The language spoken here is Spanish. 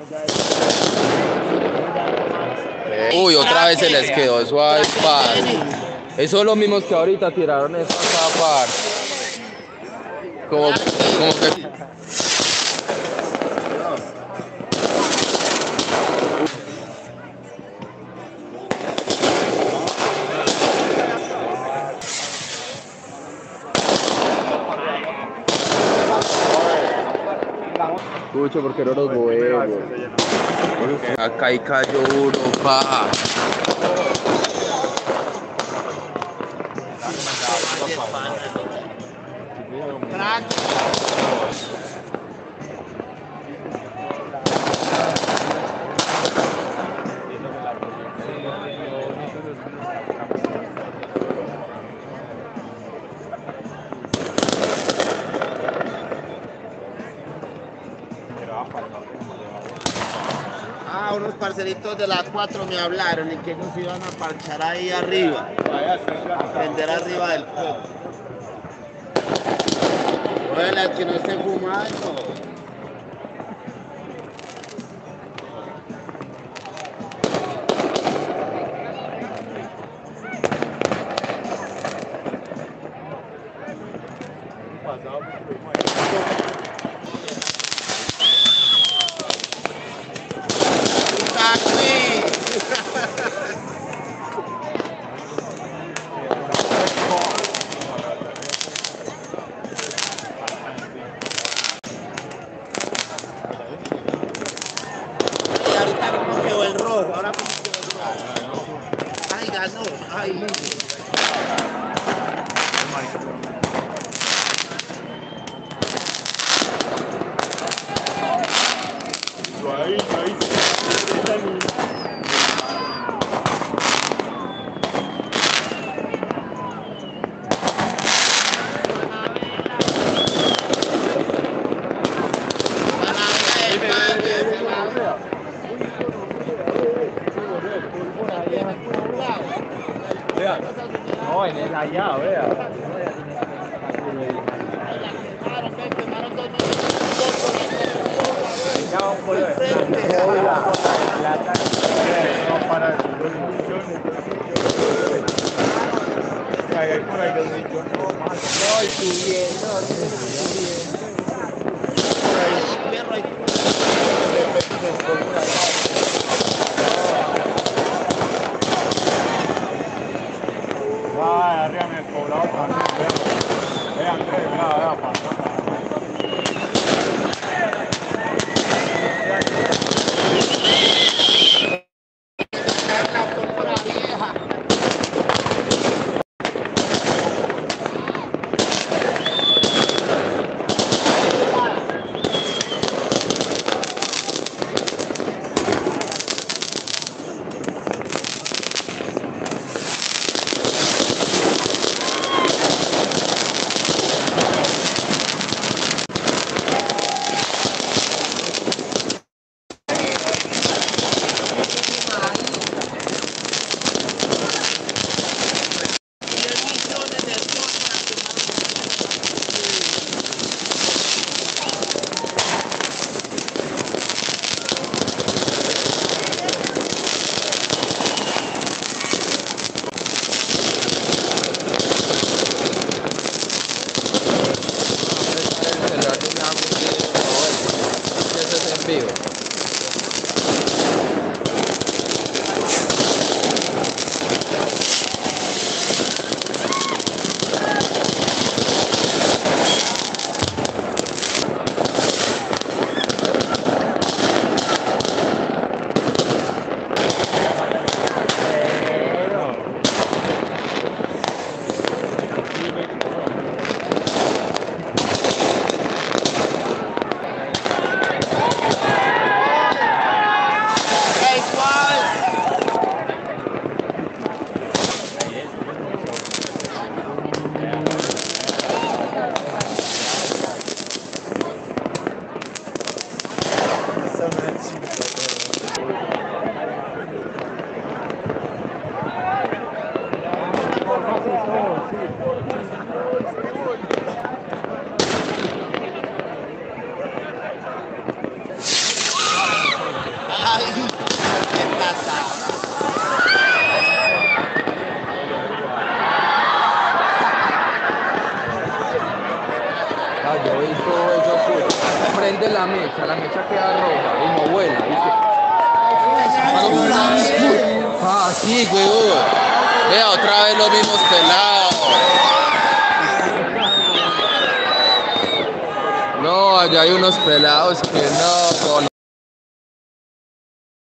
Uy, otra vez se les quedó suave, parce. Esos son los mismos que ahorita tiraron esta par. Como que... Escucho, porque no los huevos. Acá hay cayó uno, pa. Ah, unos parcelitos de las 4 me hablaron y que ellos iban a parchar ahí arriba, a prender arriba del coco. Bueno, que no esté fumando. No, en el allá, vea. Ya vamos por la para hay por ahí 2 millones. No, y subiendo. Va, arriba me poblado también, vean, vea, pasa. mueve la mecha queda roja y no vuela, ¿viste? Ah, sí, huevón. Vea, otra vez los mismos pelados. No, allá hay unos pelados que no